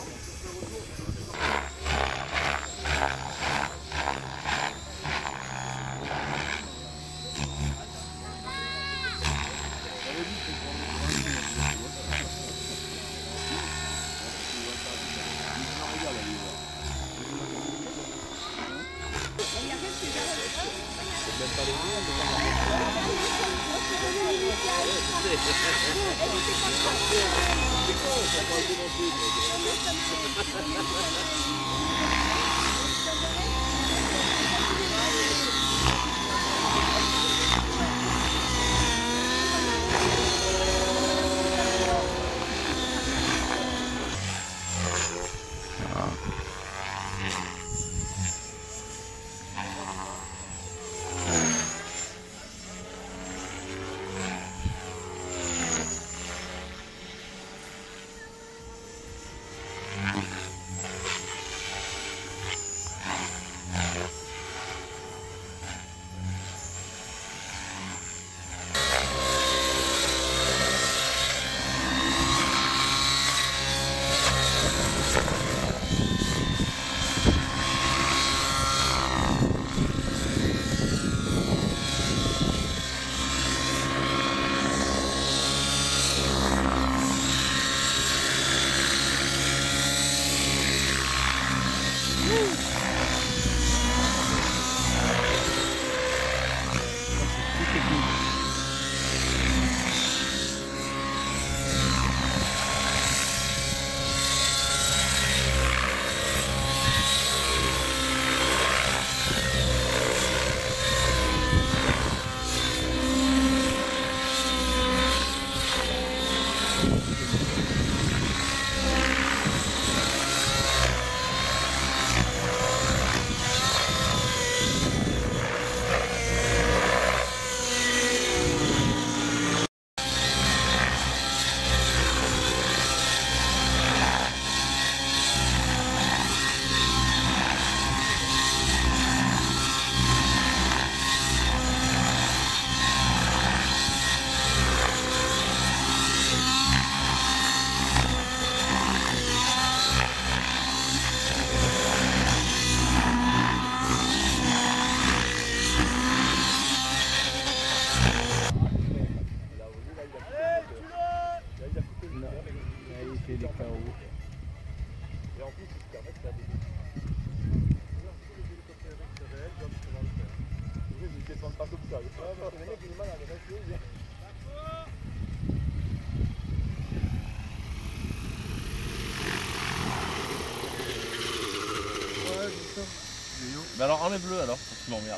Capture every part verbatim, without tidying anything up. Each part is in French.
Mais alors enlève-le alors, tu m'emmerdes.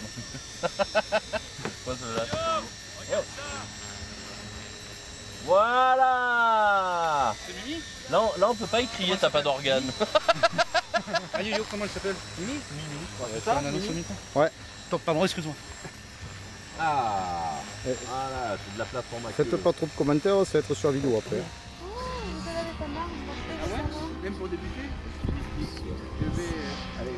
Voilà. C'est Mimi? Là, on, là on peut pas y crier, t'as pas d'organe. Ah Yo-Yo, comment elle s'appelle? Mimi? Mimi. C'est ça, Mimi? Ouais. Attends, pardon, excuse-moi. Ah, voilà, c'est de la plateforme. Faites pas trop de commentaires, ça va être sur la vidéo après. Oh, vous avez ta marque, Ah ouais? Même pour débuter? Je vais... Allez,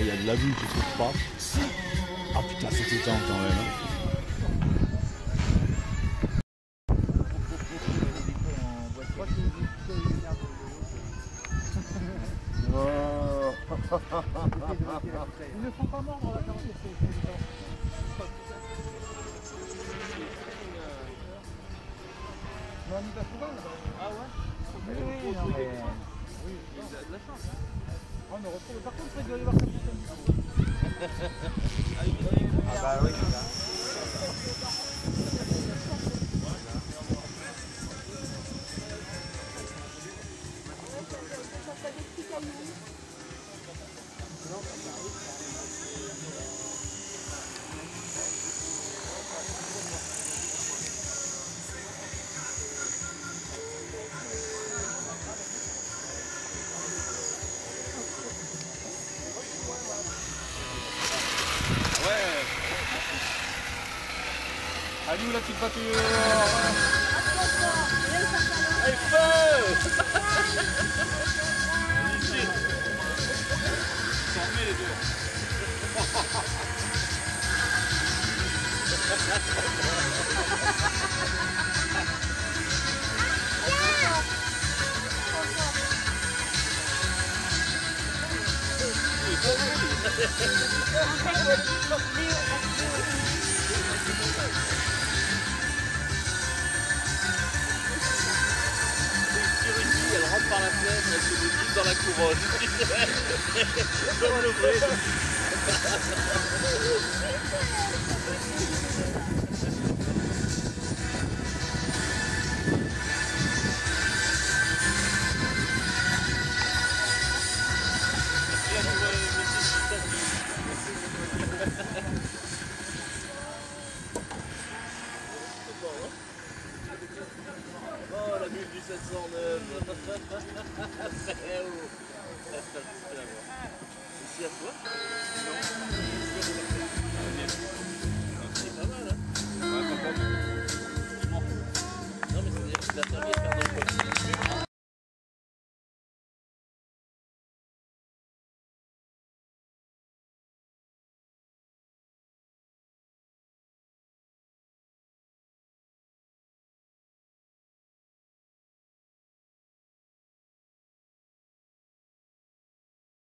il y a de la vue qui trouve pas. Ah putain, c'était temps quand même. Hein. Ils ne font pas mordre la carotte. Non, on y va souvent là-bas. Ah ouais? Oui, oui, non, mais... oui, il y a de la chance. On ne retrouve. Par contre, il doit y avoir quelque chose. Ah bah oui, c'est ça. Allez où la petite voiture? Allez, feu! Ici. Fermez les deux. Elle rentre par la fenêtre, elle se motive dans la couronne. Comme le vrai. Oh la bulle du sept cent neuf. Ici à toi.